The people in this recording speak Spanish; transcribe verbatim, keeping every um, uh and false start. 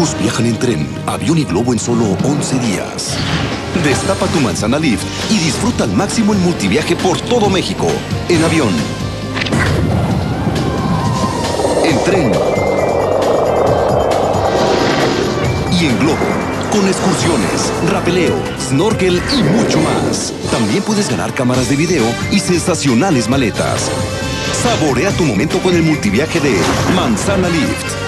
Todos viajan en tren, avión y globo en solo once días. Destapa tu Manzana Lift y disfruta al máximo el multiviaje por todo México. En avión, en tren y en globo. Con excursiones, rapeleo, snorkel y mucho más. También puedes ganar cámaras de video y sensacionales maletas. Saborea tu momento con el multiviaje de Manzana Lift.